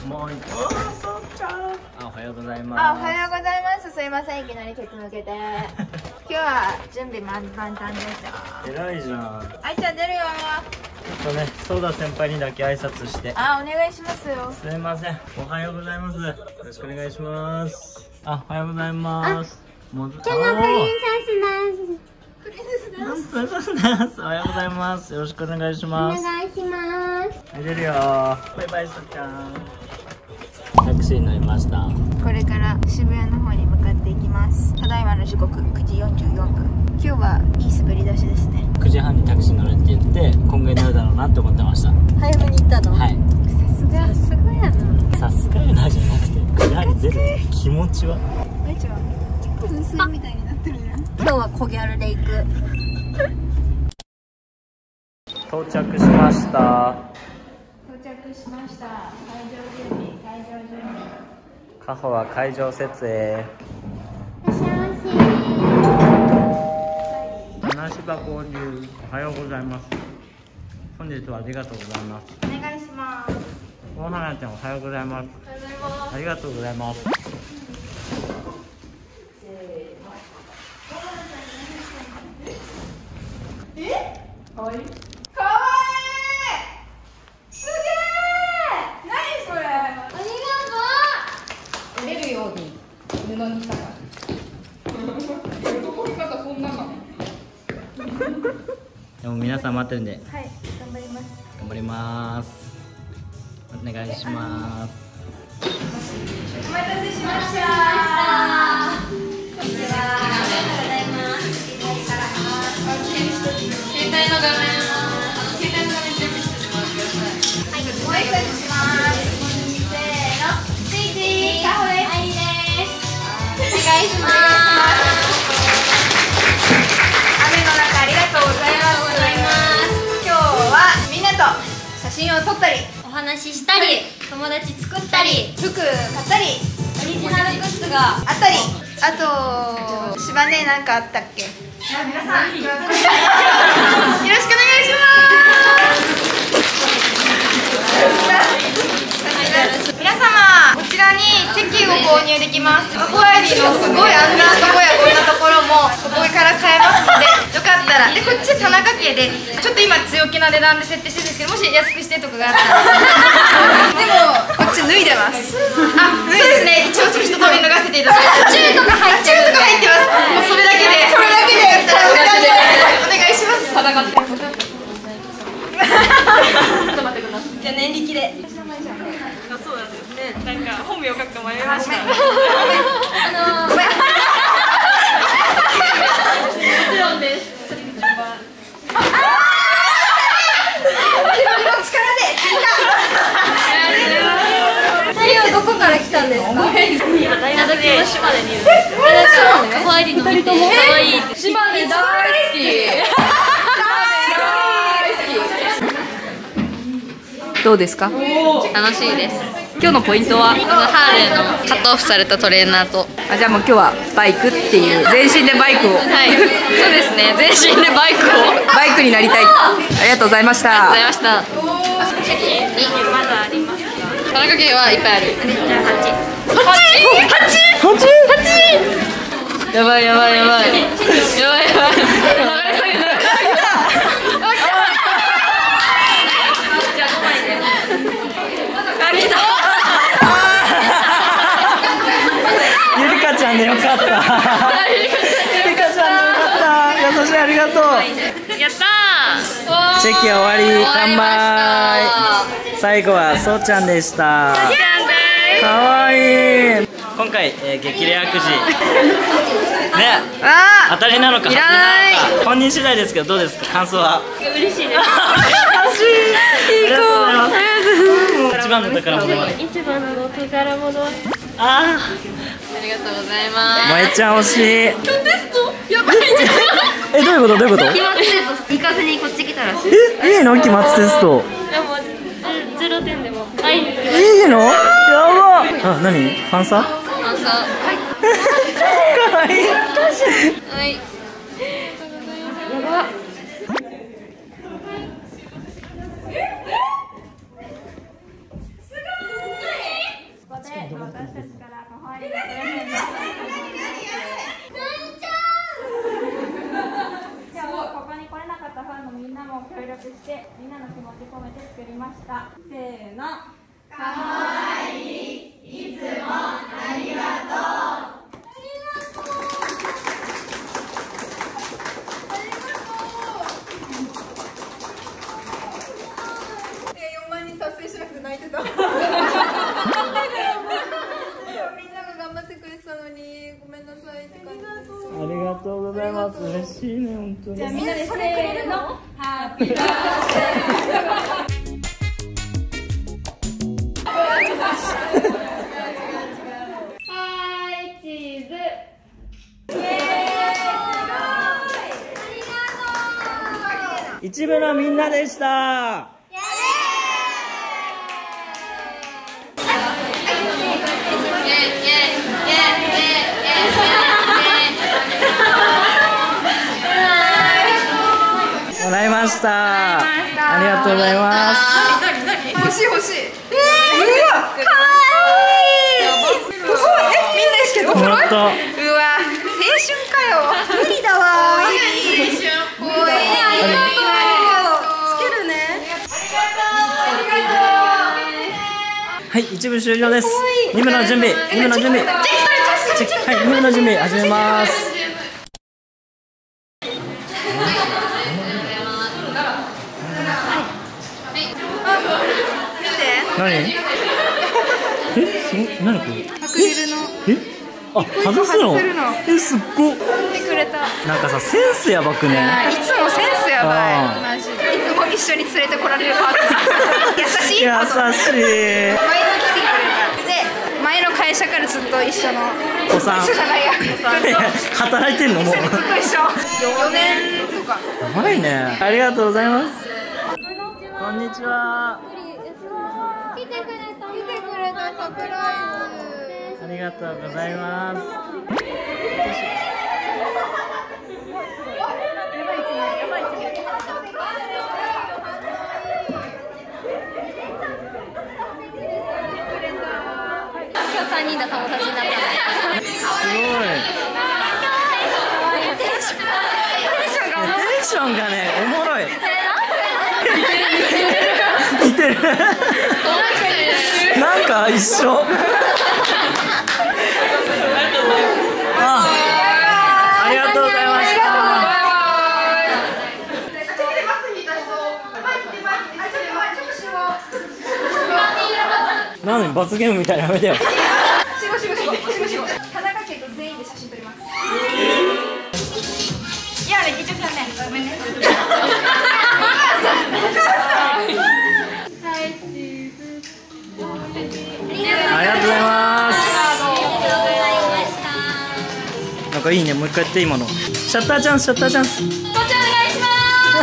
もう一個。おはようございます。 おはようございます。すいません、いきなりケツ抜けて。今日は準備万端ですよ。 偉いじゃん。 あいちゃん出るよ。 ソーダ先輩にだけ挨拶して。 お願いしますよ。 すいません。おはようございます。よろしくお願いします。おはようございます。もうプリンセスです。 おはようございます。よろしくお願いします。 お願いします。 はい、出るよ。バイバイ、さっちゃん。タクシーに乗りました。 これから渋谷の方に向かっていきます。ただいまの時刻9時44分。今日はいい滑り出しですね。 9時半にタクシー乗るって言って今後になるだろうなって思ってました。 早めに行ったの。 はい。 さすがやな。 さすがやなじゃなくて9時半に出る気持ちは。 あいちゃん噴水みたいになってるじゃん。 今日は小ギャルで行く。 到着しました。 到着しました。会場準備。 カホは会場設営。話場交流。おはようございます。本日はありがとうございます。 お願いします。 大花ちゃんおはようございます。ありがとうございます。 かわいい。すげえ。何それ。ありがとう。出るように布にしたから。男の方こんなの。 でも皆さん待ってるんで。 はい、頑張ります。 頑張ります。お願いします。 お待たせしました。携帯の画面準備してもらってください。はい、ご挨拶します。せーの、チーチー、カホです。はいです。お願いします。雨の中ありがとうございます。今日はみんなと写真を撮ったり、 お話ししたり、友達作ったり、 服買ったり、 オリジナルグッズがあったり、あと芝ね、なんかあったっけ？皆さんよろしくお願いします。皆様、こちらにチェキを購入できます。アコアイディのすごいアンダーとこやこんなところもここから買えますので、よかったら。で、こっち田中家でちょっと今強気な値段で設定してるんですけど、もし安くしてとかがあったらでもこっち脱いでます。そうですね、一応一通り脱がせていただいて、チューとか入ってます。もうそれだけでやったらお願いします。戦ってちょっと待ってください。じゃあ念力で。そうなんですね。なんか本名を書くか迷いました。ごめん。もちろんです。二人はどこから来たんですか？今大学の島根にいるんですよ。可愛いの見て可愛い。島根大好き。どうですか？ 楽しいです。今日のポイントはハーレーのカットオフされたトレーナーと、 じゃあもう今日はバイクっていう全身でバイクを、 はい、そうですね、全身でバイクをバイクになりたい。ありがとうございました。 ありがとうございました。席にまだありますか？田中家はいっぱいある。じゃあ8。やばいやばいやばい。やばいやばい。流れ下げた。 ゆりかちゃんでよかった。ゆりかちゃんでよかった。優しい、ありがとう。 やったー。 チェキ終わり、乾杯。最後はそうちゃんでした。かわいい。今回、激レアくじ。ね、当たりなのか。いらない。本人次第ですけど、どうですか、感想は。 嬉しいです。 優しい。いい子。一番の宝物。 一番の宝物。 ありがとうございます。 萌えちゃん惜しい。 今日テストやばいじゃん。 どういうことどういうこと？ 期末テスト行かずにこっち来たらしい。 いいの？期末テスト。 でも0点でもいいの？やば。あ、何？ファンサ？ はい。 かわいい。 はい。やば。 も協力してみんなの気持ち込めて作りました。せーの。かわいい、いつもありがとう。4万人達成しなくて泣いてた。みんなが頑張ってくれてたのにごめんなさいって感じです。 ありがとうございます。嬉しいね、本当に。 じゃあみんなでせーの。ハッピーバースデー。はい、チーズ。 一部のみんなでした。もらいました。ありがとうございます。 欲しい欲しい。うわ、かわいい。みんなですけど。 もらった。 うわ、青春かよ。無理だわ。青春。おい、ありがとう。つけるね。 はい、一部終了です。2部の準備、2部の準備。はい、2部の準備始めます。何？何これ？ アクリルの。 あ、外すの？すっご。 見てくれた。 なんかさ、センスやばくね。 いつもセンスやばい。マジで。いつも一緒に連れてこられるパートナー。優しい。 優しい。 毎月来てくれた。で、前の会社からずっと一緒の。 おさん。 一緒じゃないや。 働いてんのもう。 ずっと一緒。4年とか。 やばいね。ありがとうございます。こんにちは。 来てくれたサプライズ。 ありがとうございます。 今日3人で友達になったすごい。テンションがね、おもろい。似てる。なんか一緒。ありがとうございました。何罰ゲームみたいなやめてよ。 田中家と全員で写真撮ります。いやね、緊張したね。ごめんね。 ありがとうございます。なんかいいね、もう一回やって今の。シャッターチャンス、シャッターチャンス。 こっちお願いします。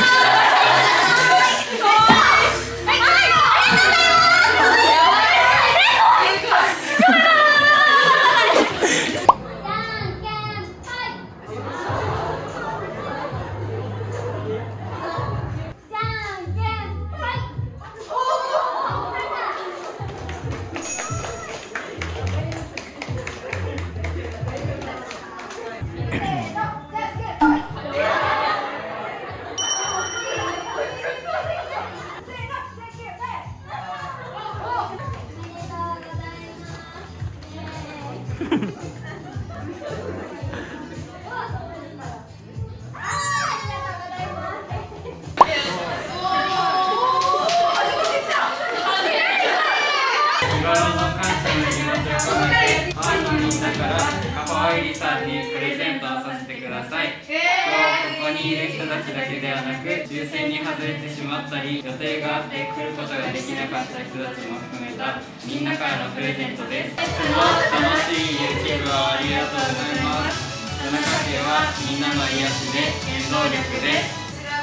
さんにプレゼントをさせてください。今日ここにいる人たちだけではなく、抽選に外れてしまったり予定があって来ることができなかった人たちも含めたみんなからのプレゼントです。いつも楽しい YouTube をありがとうございます。田中家はみんなの癒しで原動力です。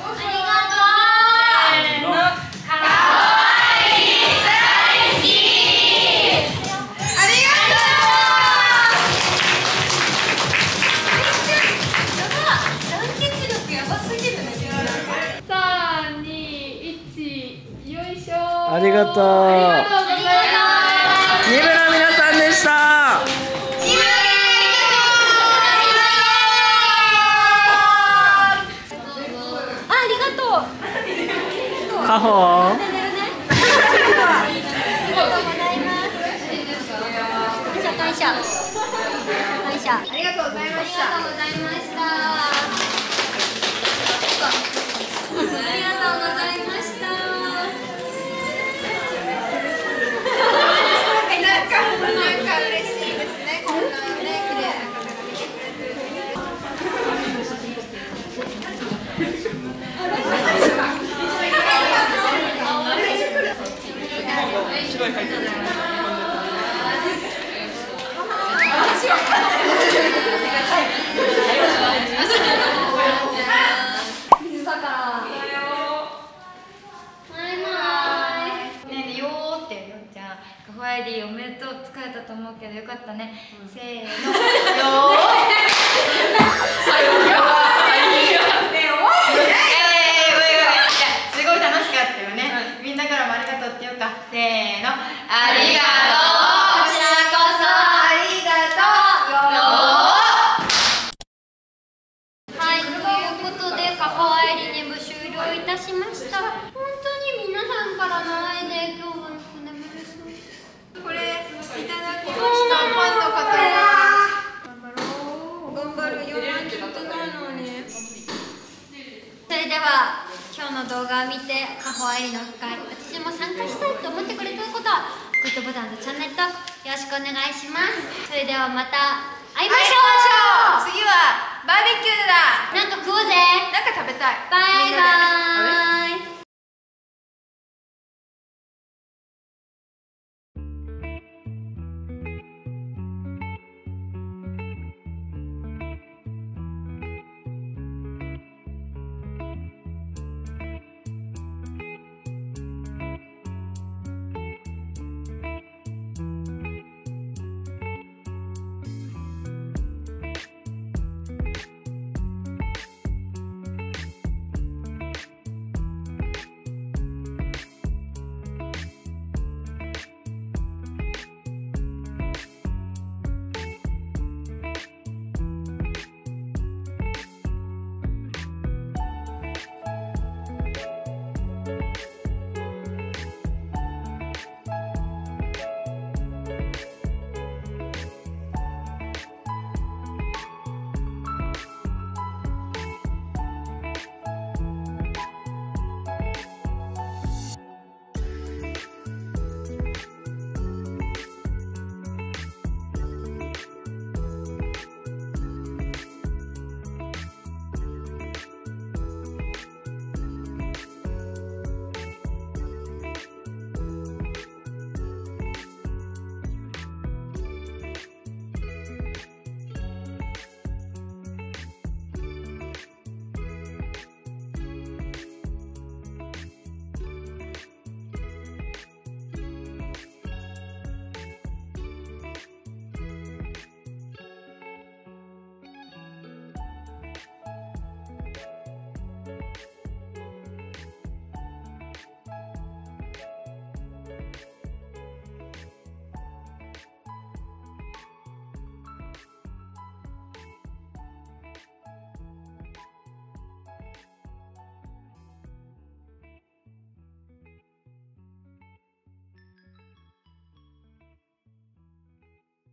ありがとう。2部の皆さんでした。 ありがとう。 カホありがとうございます。感謝。ありがとうございました。ありがとうございました。ありがとうございました。なんか嬉しいですね。こんなね、綺麗な方が来てくれて。おめでとう、疲れたと思うけどよかったね。せーの。よー。すごい楽しかったよね。みんなからもありがとうって言おうか。せーの。ありがとう。こちらこそありがとう。はい、ということでカファエリに部終了いたしました。本当に皆さんからの愛で今日はこれいただきました。ファンの方が頑張るよ。4万ちょっとないのに。それでは今日の動画を見てカホアイリの会、私も参加したいと思ってくれたことはグッドボタンとチャンネル登録よろしくお願いします。それではまた会いましょう。次はバーベキューだ。なんか食おうぜ。なんか食べたい。バイバーイ。